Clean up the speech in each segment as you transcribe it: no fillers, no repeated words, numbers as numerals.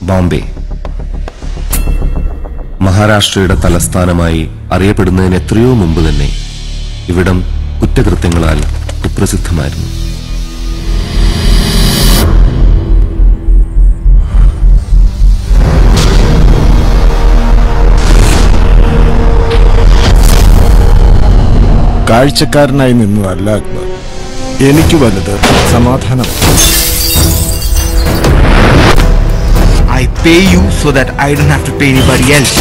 ബോംബെ മഹാരാഷ്ട്രയുടെ തലസ്ഥാനമായി അറിയപ്പെടുന്നതിന് എത്രയോ മുമ്പ് തന്നെ ഇവിടം കുറ്റകൃത്യങ്ങളാൽ കുപ്രസിദ്ധമായിരുന്നു. കാഴ്ചക്കാരനായി നിന്നതല്ല അക്ബർ, എനിക്ക് വലുത് സമാധാനം. I pay you so that I don't have to pay anybody else.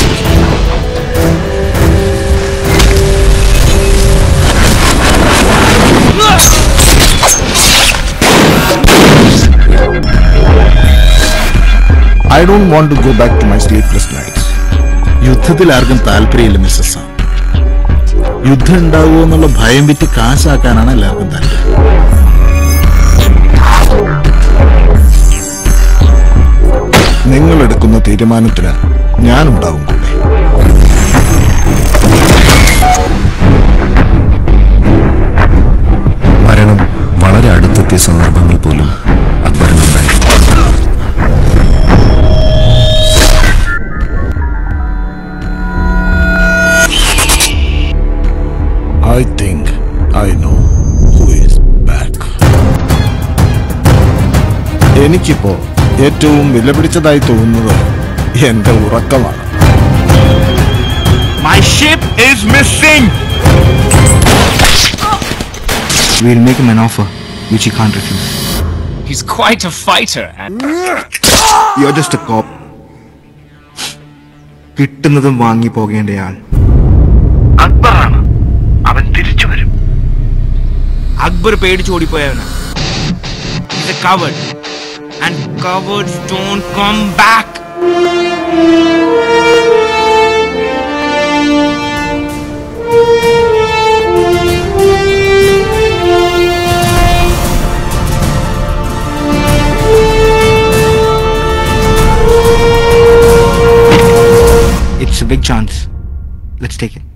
I don't want to go back to my sleepless nights. യുദ്ധത്തിൽ ആർക്കും താല്പര്യമില്ല മിസ്സസ്. യുദ്ധം ഉണ്ടാവുമോ എന്നുള്ള ഭയം വിറ്റ് കാശാക്കാനാണ് എല്ലാവർക്കും താല്പര്യം. നിങ്ങൾ എടുക്കുന്ന തീരുമാനത്തിന് ഞാനുണ്ടാവും കൂടെ. മരണം വളരെ അടുത്തെത്തിയ സന്ദർഭങ്ങൾ പോലും അക്ബറിനുണ്ടായി. I think I know who is back. എനിക്കിപ്പോ ഏറ്റവും വിലപിടിച്ചതായി തോന്നുന്നത് എന്റെ ഉറക്കമാണ്. My ship is missing. We'll make him an offer which he can't refuse. He's quite a fighter. You're just a cop. കിട്ടുന്നതും വാങ്ങി പോകേണ്ടയാൾ. അക്ബറാണ്, അവൻ തിരിച്ചു വരും. അക്ബർ പേടിച്ച് ഓടിപ്പോയവനാ. He's a coward. And cowards don't come back. It's a big chance. Let's take it.